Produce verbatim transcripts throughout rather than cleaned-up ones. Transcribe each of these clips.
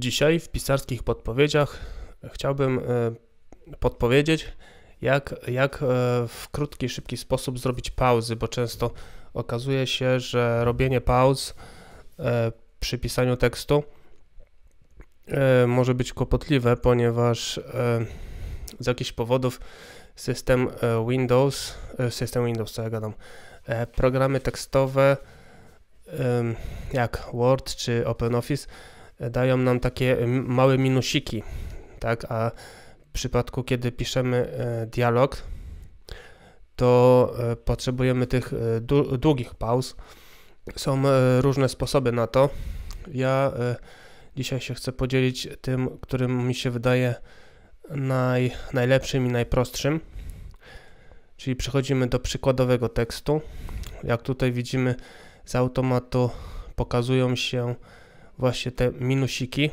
Dzisiaj w pisarskich podpowiedziach chciałbym podpowiedzieć, jak, jak w krótki, szybki sposób zrobić pauzy, bo często okazuje się, że robienie pauz przy pisaniu tekstu może być kłopotliwe, ponieważ z jakichś powodów system Windows, system Windows, co ja gadam, programy tekstowe jak Word czy OpenOffice dają nam takie małe minusiki, tak, a w przypadku, kiedy piszemy dialog, to potrzebujemy tych długich pauz. Są różne sposoby na to. Ja dzisiaj się chcę podzielić tym, którym mi się wydaje naj, najlepszym i najprostszym. Czyli przechodzimy do przykładowego tekstu. Jak tutaj widzimy, z automatu pokazują się właśnie te minusiki.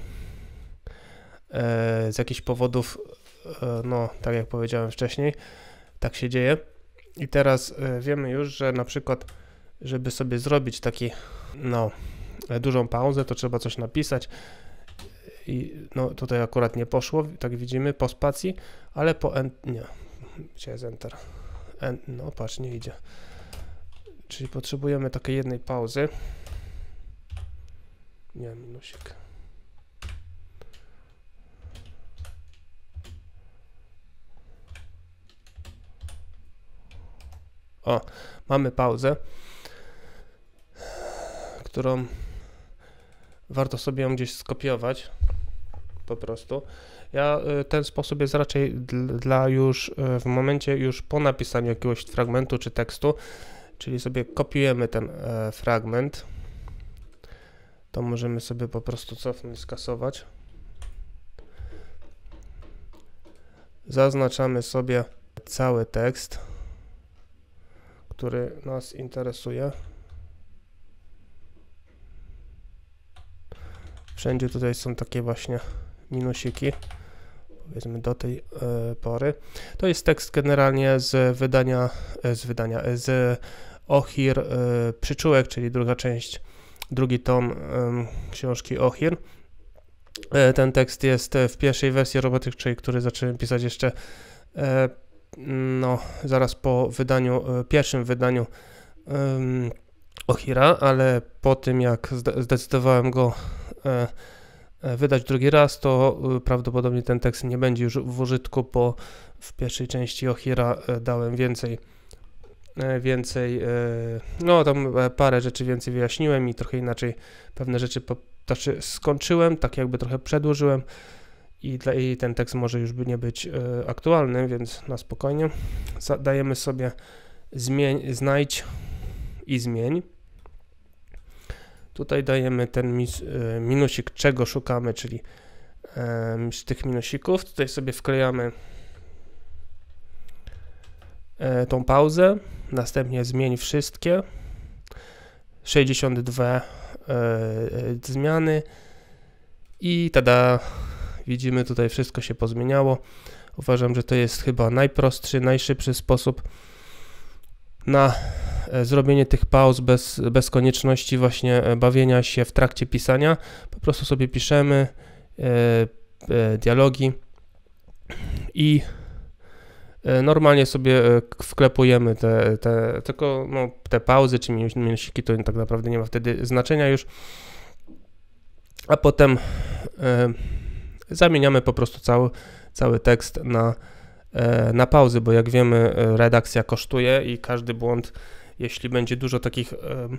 Z jakichś powodów, no tak jak powiedziałem wcześniej, tak się dzieje. I teraz wiemy już, że na przykład, żeby sobie zrobić taki, no, dużą pauzę, to trzeba coś napisać. I no tutaj akurat nie poszło, tak widzimy, po spacji, ale po ent, nie, gdzie jest enter? Ent, no patrz, nie idzie. Czyli potrzebujemy takiej jednej pauzy. Nie, minusik. O, mamy pauzę, którą warto sobie ją gdzieś skopiować, po prostu. Ja, ten sposób jest raczej dla już, w momencie już po napisaniu jakiegoś fragmentu czy tekstu, czyli sobie kopiujemy ten e, fragment, to możemy sobie po prostu cofnąć, skasować. Zaznaczamy sobie cały tekst, który nas interesuje. Wszędzie tutaj są takie właśnie minusiki, powiedzmy do tej y, pory. To jest tekst generalnie z wydania, z wydania, z Ohir y, Przyczółek, czyli druga część, drugi tom y, książki Ohir. Y, ten tekst jest w pierwszej wersji robotycznej, który zacząłem pisać jeszcze y, no, zaraz po wydaniu, pierwszym wydaniu um, Ohira, ale po tym jak zdecydowałem go e, e, wydać drugi raz, to e, prawdopodobnie ten tekst nie będzie już w użytku, bo w pierwszej części Ohira e, dałem więcej, e, więcej, e, no tam parę rzeczy więcej wyjaśniłem i trochę inaczej pewne rzeczy po, znaczy skończyłem, tak jakby trochę przedłużyłem. I, dla, I ten tekst może już by nie być y, aktualny, więc na spokojnie. Dajemy sobie zmień, znajdź i zmień. Tutaj dajemy ten mis, y, minusik, czego szukamy, czyli y, z tych minusików. Tutaj sobie wklejamy y, tą pauzę. Następnie zmień wszystkie. sześćdziesiąt dwa y, y, zmiany. I tada! Widzimy, tutaj wszystko się pozmieniało. Uważam, że to jest chyba najprostszy, najszybszy sposób na zrobienie tych pauz bez, bez konieczności właśnie bawienia się w trakcie pisania. Po prostu sobie piszemy e, e, dialogi i e, normalnie sobie wklepujemy te, te, tylko no, te pauzy czy minusiki, to tak naprawdę nie ma wtedy znaczenia już. A potem e, zamieniamy po prostu cały, cały tekst na, na pauzy, bo jak wiemy, redakcja kosztuje i każdy błąd, jeśli będzie dużo takich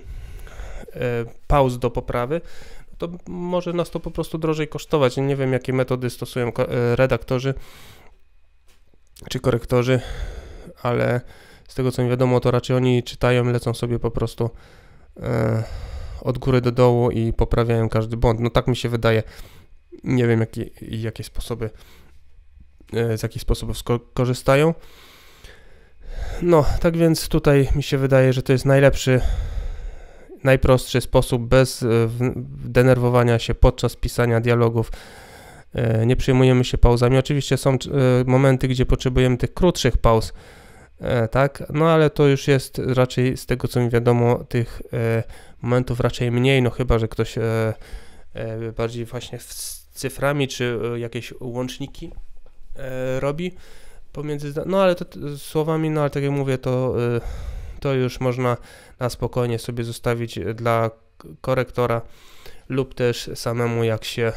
pauz do poprawy, to może nas to po prostu drożej kosztować. Nie wiem, jakie metody stosują redaktorzy czy korektorzy, ale z tego, co mi wiadomo, to raczej oni czytają, lecą sobie po prostu od góry do dołu i poprawiają każdy błąd. No tak mi się wydaje. Nie wiem, jakie, jakie sposoby, z jakich sposobów korzystają. No, tak więc tutaj mi się wydaje, że to jest najlepszy, najprostszy sposób bez denerwowania się podczas pisania dialogów. Nie przejmujemy się pauzami. Oczywiście są momenty, gdzie potrzebujemy tych krótszych pauz, tak? No ale to już jest raczej, z tego co mi wiadomo, tych momentów raczej mniej, no chyba że ktoś bardziej właśnie cyframi, czy jakieś łączniki robi pomiędzy, no ale to słowami, no ale tak jak mówię, to, to już można na spokojnie sobie zostawić dla korektora lub też samemu, jak się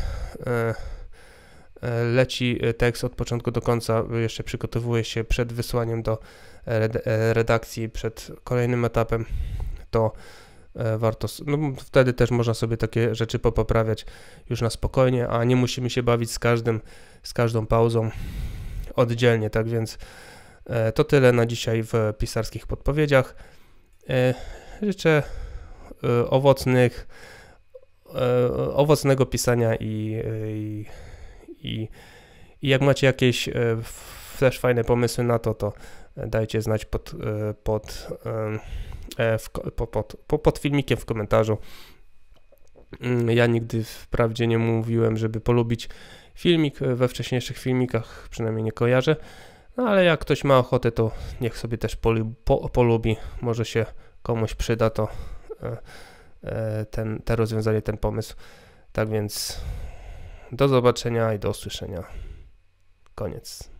leci tekst od początku do końca, jeszcze przygotowuje się przed wysłaniem do redakcji, przed kolejnym etapem, to warto, no wtedy też można sobie takie rzeczy popoprawiać już na spokojnie, a nie musimy się bawić z każdym, z każdą pauzą oddzielnie. Tak więc to tyle na dzisiaj w pisarskich podpowiedziach. Życzę owocnych, owocnego pisania i, i, i, i jak macie jakieś też fajne pomysły na to, to dajcie znać pod, pod, w, pod, pod filmikiem w komentarzu. Ja nigdy wprawdzie nie mówiłem, żeby polubić filmik, we wcześniejszych filmikach przynajmniej nie kojarzę, no ale jak ktoś ma ochotę, to niech sobie też polu, po, polubi, może się komuś przyda to ten, te rozwiązanie, ten pomysł. Tak więc do zobaczenia i do usłyszenia. Koniec.